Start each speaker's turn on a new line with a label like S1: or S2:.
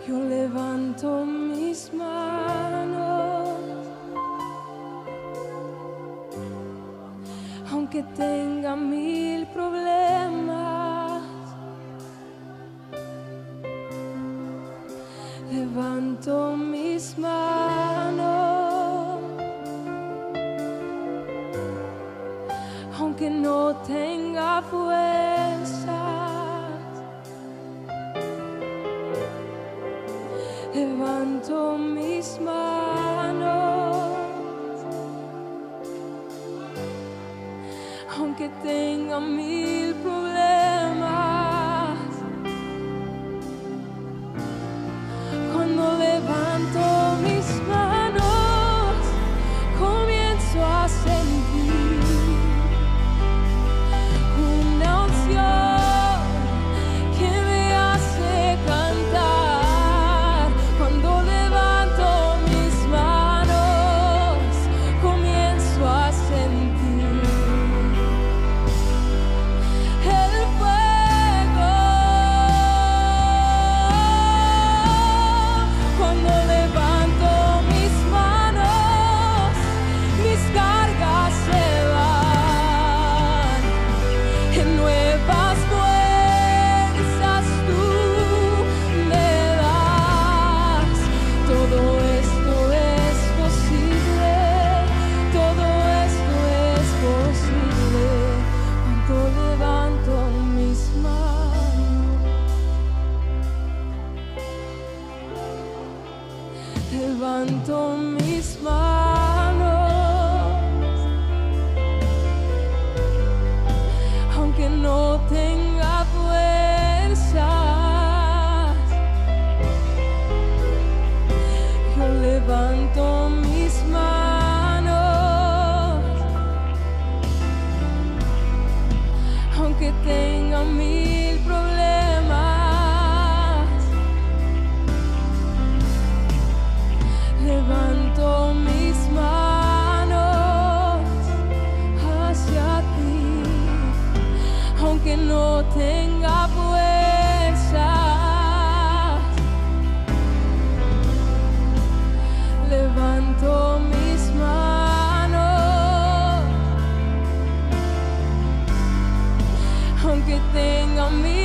S1: Yo levanto mis manos, aunque tenga 1000 problemas. Levanto mis manos, aunque no tenga fuerzas. Levanto mis manos, aunque tenga 1000 problemas. Cuando levanto mis manos, comienzo a sentir una unción que me hace cantar. Cuando levanto mis manos, comienzo a sentir el fuego. Cuando levanto mis manos, mis cargas se van. En nuevas fuerzas tú me das. Todo esto es posible, todo esto es posible. Cuando levanto mis manos, levanto mis manos, aunque no tenga fuerzas. Yo levanto mis manos, aunque tenga 1000 problemas. Levanto mis manos hacia ti, aunque no tenga fuerzas. Levanto mis manos, aunque tenga 1000